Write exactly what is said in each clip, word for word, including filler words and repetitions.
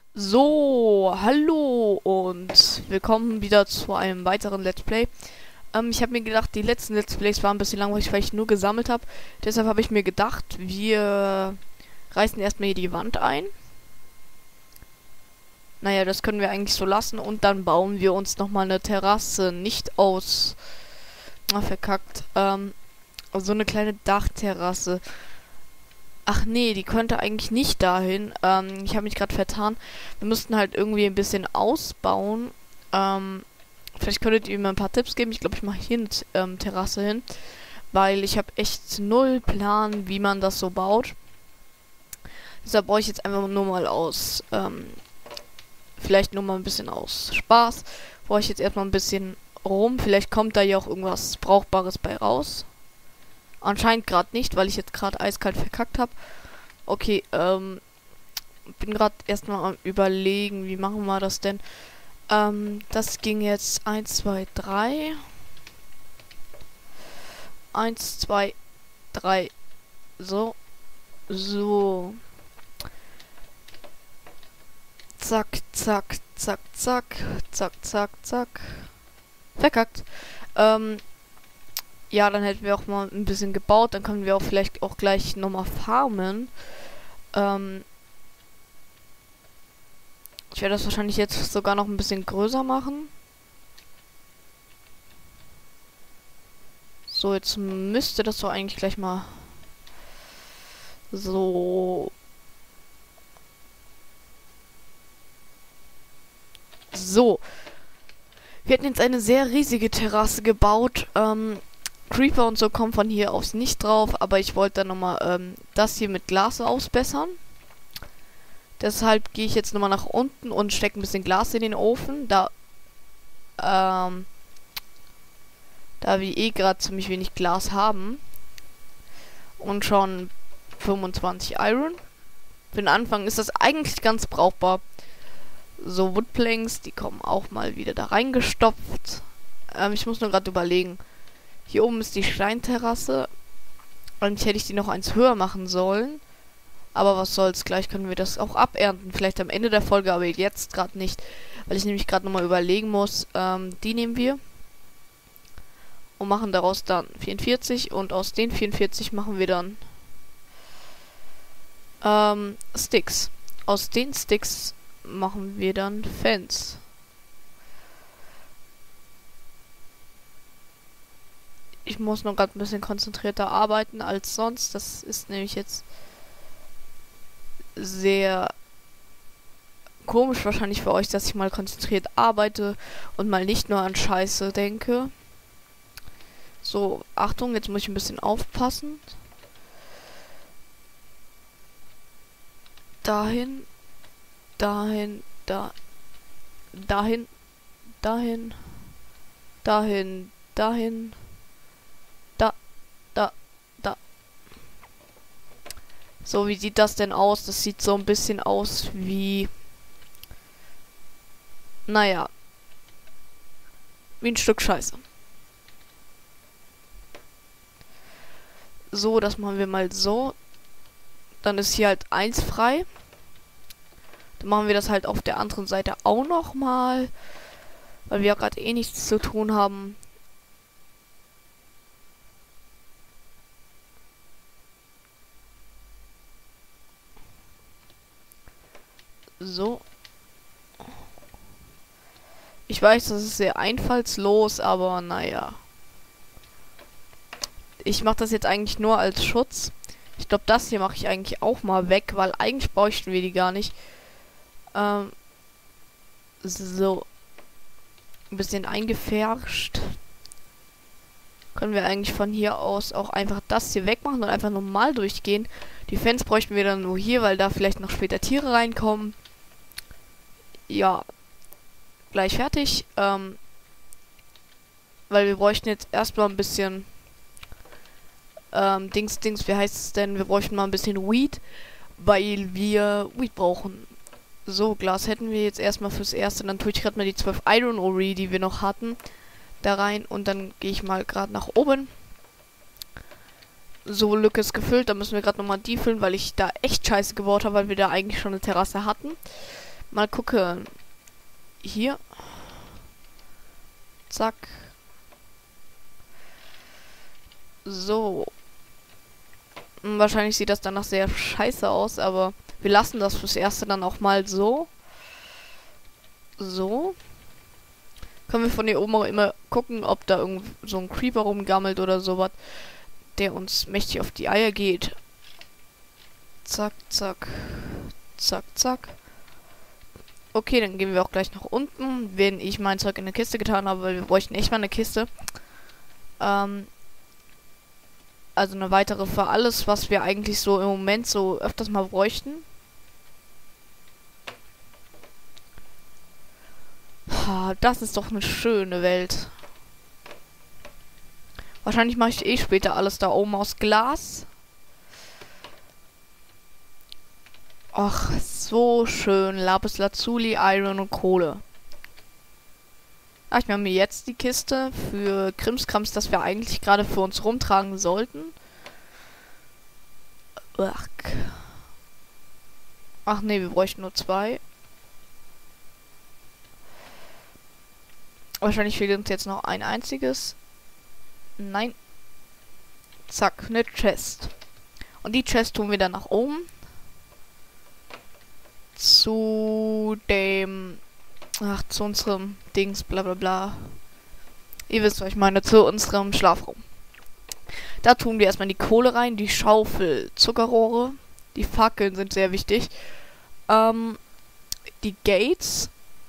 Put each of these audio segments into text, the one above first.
So, hallo und willkommen wieder zu einem weiteren Let's Play. Ähm, ich habe mir gedacht, die letzten Let's Plays waren ein bisschen langweilig, weil ich nur gesammelt habe. Deshalb habe ich mir gedacht, wir reißen erstmal hier die Wand ein. Naja, das können wir eigentlich so lassen und dann bauen wir uns nochmal eine Terrasse, nicht aus... Ah, verkackt. Ähm, so eine kleine Dachterrasse. Ach nee, die könnte eigentlich nicht dahin. Ähm, ich habe mich gerade vertan. Wir müssten halt irgendwie ein bisschen ausbauen. Ähm, vielleicht könntet ihr mir ein paar Tipps geben. Ich glaube, ich mache hier eine ähm, Terrasse hin. Weil ich habe echt null Plan, wie man das so baut. Deshalb brauche ich jetzt einfach nur mal aus, ähm, vielleicht nur mal ein bisschen aus Spaß. Brauche ich jetzt erstmal ein bisschen rum. Vielleicht kommt da ja auch irgendwas Brauchbares bei raus. Anscheinend gerade nicht, weil ich jetzt gerade eiskalt verkackt habe. Okay, ähm, bin gerade erstmal am Überlegen, wie machen wir das denn? Ähm, das ging jetzt eins, zwei, drei. eins, zwei, drei. So. So. Zack, zack, zack, zack. Zack, zack, zack. Verkackt. Ähm, Ja, dann hätten wir auch mal ein bisschen gebaut. Dann können wir auch vielleicht auch gleich nochmal farmen. Ähm ich werde das wahrscheinlich jetzt sogar noch ein bisschen größer machen. So, jetzt müsste das so eigentlich gleich mal so... So. Wir hätten jetzt eine sehr riesige Terrasse gebaut. Ähm, Creeper und so kommen von hier aus nicht drauf, aber ich wollte dann nochmal ähm, das hier mit Glas ausbessern. Deshalb gehe ich jetzt nochmal nach unten und stecke ein bisschen Glas in den Ofen, da ähm, da wir eh gerade ziemlich wenig Glas haben und schon fünfundzwanzig Iron. Für den Anfang ist das eigentlich ganz brauchbar. So Woodplanks, die kommen auch mal wieder da reingestopft. Ähm, ich muss nur gerade überlegen. Hier oben ist die Steinterrasse. Eigentlich hätte ich die noch eins höher machen sollen. Aber was soll's, gleich können wir das auch abernten. Vielleicht am Ende der Folge, aber jetzt gerade nicht. Weil ich nämlich gerade nochmal überlegen muss. Ähm, die nehmen wir. Und machen daraus dann vierundvierzig. Und aus den vierundvierzig machen wir dann ähm, Sticks. Aus den Sticks machen wir dann Fans. Ich muss noch gerade ein bisschen konzentrierter arbeiten als sonst. Das ist nämlich jetzt sehr komisch wahrscheinlich für euch, dass ich mal konzentriert arbeite und mal nicht nur an Scheiße denke. So, Achtung, jetzt muss ich ein bisschen aufpassen. Dahin, dahin, da, dahin, dahin, dahin, dahin, da, da, da. So, wie sieht das denn aus? Das sieht so ein bisschen aus wie... Naja. Wie ein Stück Scheiße. So, das machen wir mal so. Dann ist hier halt eins frei. Dann machen wir das halt auf der anderen Seite auch noch mal. Weil wir ja gerade eh nichts zu tun haben. So. Ich weiß, das ist sehr einfallslos, aber naja. Ich mache das jetzt eigentlich nur als Schutz. Ich glaube, das hier mache ich eigentlich auch mal weg, weil eigentlich bräuchten wir die gar nicht. Ähm, so. Ein bisschen eingefärscht. Können wir eigentlich von hier aus auch einfach das hier wegmachen und einfach normal durchgehen. Die Fans bräuchten wir dann nur hier, weil da vielleicht noch später Tiere reinkommen. Ja. Gleich fertig. Ähm, weil wir bräuchten jetzt erstmal ein bisschen... Ähm, Dings, Dings, wie heißt es denn? Wir bräuchten mal ein bisschen Weed, weil wir Weed brauchen. So, Glas hätten wir jetzt erstmal fürs Erste. Dann tue ich gerade mal die zwölf Iron Ore, die wir noch hatten, da rein. Und dann gehe ich mal gerade nach oben. So, Lücke ist gefüllt. Da müssen wir gerade nochmal die füllen, weil ich da echt scheiße gebaut habe, weil wir da eigentlich schon eine Terrasse hatten. Mal gucken. Hier. Zack. So. Wahrscheinlich sieht das danach sehr scheiße aus, aber wir lassen das fürs Erste dann auch mal so. So. Können wir von hier oben auch immer gucken, ob da irgend so ein Creeper rumgammelt oder sowas, der uns mächtig auf die Eier geht. Zack, zack. Zack, zack. Okay, dann gehen wir auch gleich nach unten, wenn ich mein Zeug in eine Kiste getan habe, weil wir bräuchten echt mal eine Kiste. Ähm, also eine weitere für alles, was wir eigentlich so im Moment so öfters mal bräuchten. Ha, das ist doch eine schöne Welt. Wahrscheinlich mache ich eh später alles da oben aus Glas. Ach, so schön. Lapis Lazuli, Iron und Kohle. Ach, ich mache mir jetzt die Kiste für Krimskrams, das wir eigentlich gerade für uns rumtragen sollten. Ach. Ach nee, wir bräuchten nur zwei. Wahrscheinlich fehlt uns jetzt noch ein einziges. Nein. Zack, eine Chest. Und die Chest tun wir dann nach oben. Zu dem... Ach, zu unserem Dings, bla bla bla. Ihr wisst, was ich meine, zu unserem Schlafraum. Da tun wir erstmal die Kohle rein, die Schaufel, Zuckerrohre. Die Fackeln sind sehr wichtig. Ähm, die Gates.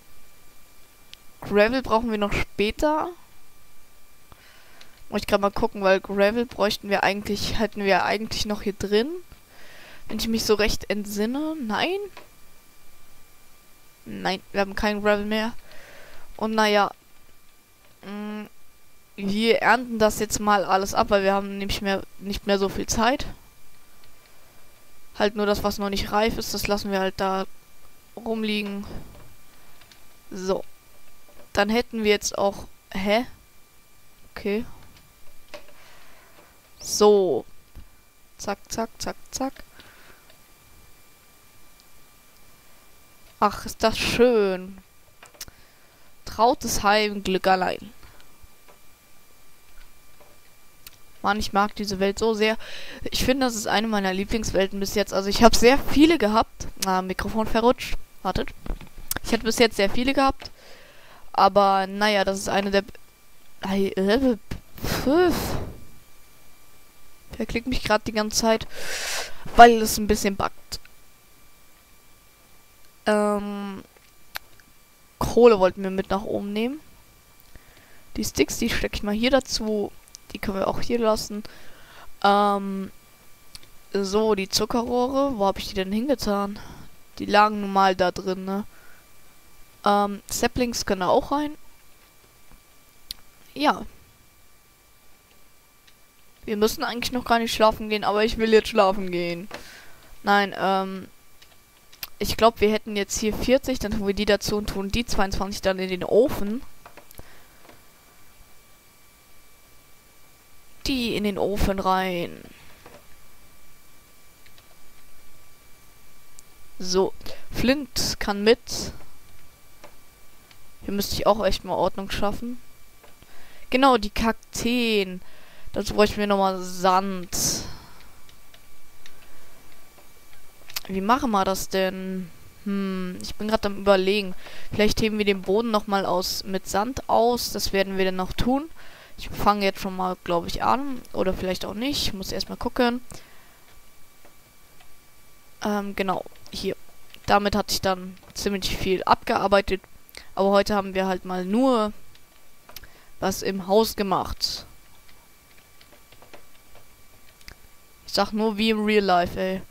Gravel brauchen wir noch später. Muss ich gerade mal gucken, weil Gravel bräuchten wir eigentlich, hätten wir eigentlich noch hier drin. Wenn ich mich so recht entsinne. Nein. Nein, wir haben kein Gravel mehr. Und naja. Mh, wir ernten das jetzt mal alles ab, weil wir haben nämlich mehr, nicht mehr so viel Zeit. Halt nur das, was noch nicht reif ist, das lassen wir halt da rumliegen. So. Dann hätten wir jetzt auch... Hä? Okay. So. Zack, zack, zack, zack. Ach, ist das schön. Trautes Heim, Glück allein. Mann, ich mag diese Welt so sehr. Ich finde, das ist eine meiner Lieblingswelten bis jetzt. Also ich habe sehr viele gehabt. Ah, Mikrofon verrutscht. Wartet. Ich hatte bis jetzt sehr viele gehabt. Aber naja, das ist eine der... Wer klickt mich gerade die ganze Zeit, weil es ein bisschen buggt. Ähm, Kohle wollten wir mit nach oben nehmen. Die Sticks, die stecke ich mal hier dazu. Die können wir auch hier lassen. Ähm, so, die Zuckerrohre. Wo habe ich die denn hingetan? Die lagen nun mal da drin, ne? Ähm, Saplings können auch rein. Ja. Wir müssen eigentlich noch gar nicht schlafen gehen, aber ich will jetzt schlafen gehen. Nein, ähm... ich glaube, wir hätten jetzt hier vierzig, dann tun wir die dazu und tun die zweiundzwanzig dann in den Ofen. Die in den Ofen rein. So, Flint kann mit. Hier müsste ich auch echt mal Ordnung schaffen. Genau, die Kakteen. Dazu bräuchten wir nochmal Sand. Wie machen wir das denn? Hm, ich bin gerade am Überlegen. Vielleicht heben wir den Boden nochmal aus mit Sand aus. Das werden wir dann noch tun. Ich fange jetzt schon mal, glaube ich, an. Oder vielleicht auch nicht. Ich muss erstmal gucken. Ähm, genau. Hier. Damit hatte ich dann ziemlich viel abgearbeitet. Aber heute haben wir halt mal nur was im Haus gemacht. Ich sag nur wie im Real Life, ey.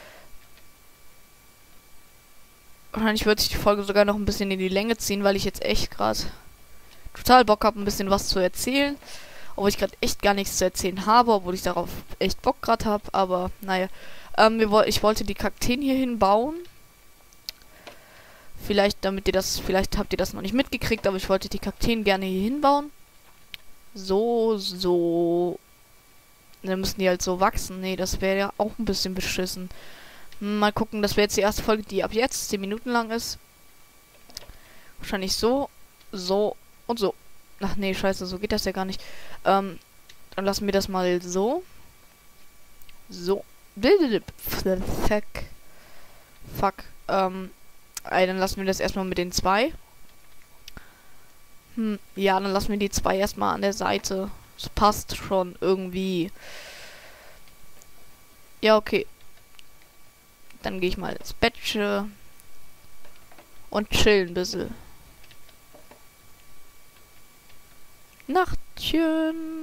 Wahrscheinlich wird sich die Folge sogar noch ein bisschen in die Länge ziehen, weil ich jetzt echt gerade total Bock habe, ein bisschen was zu erzählen. Obwohl ich gerade echt gar nichts zu erzählen habe, obwohl ich darauf echt Bock gerade habe. Aber naja, ähm, wir wo ich wollte die Kakteen hier hinbauen. Vielleicht, damit ihr das, vielleicht habt ihr das noch nicht mitgekriegt, aber ich wollte die Kakteen gerne hier hinbauen. So, so. Dann müssen die halt so wachsen. Nee, das wäre ja auch ein bisschen beschissen. Mal gucken, das wäre jetzt die erste Folge, die ab jetzt zehn Minuten lang ist. Wahrscheinlich so, so und so. Ach nee, scheiße, so geht das ja gar nicht. Ähm, dann lassen wir das mal so. So. Fuck. Fuck. Ähm, ey, dann lassen wir das erstmal mit den zwei. Hm, ja, dann lassen wir die zwei erstmal an der Seite. Das passt schon irgendwie. Ja, okay. Dann gehe ich mal ins Bettchen und chillen ein bisschen. Nachtchen.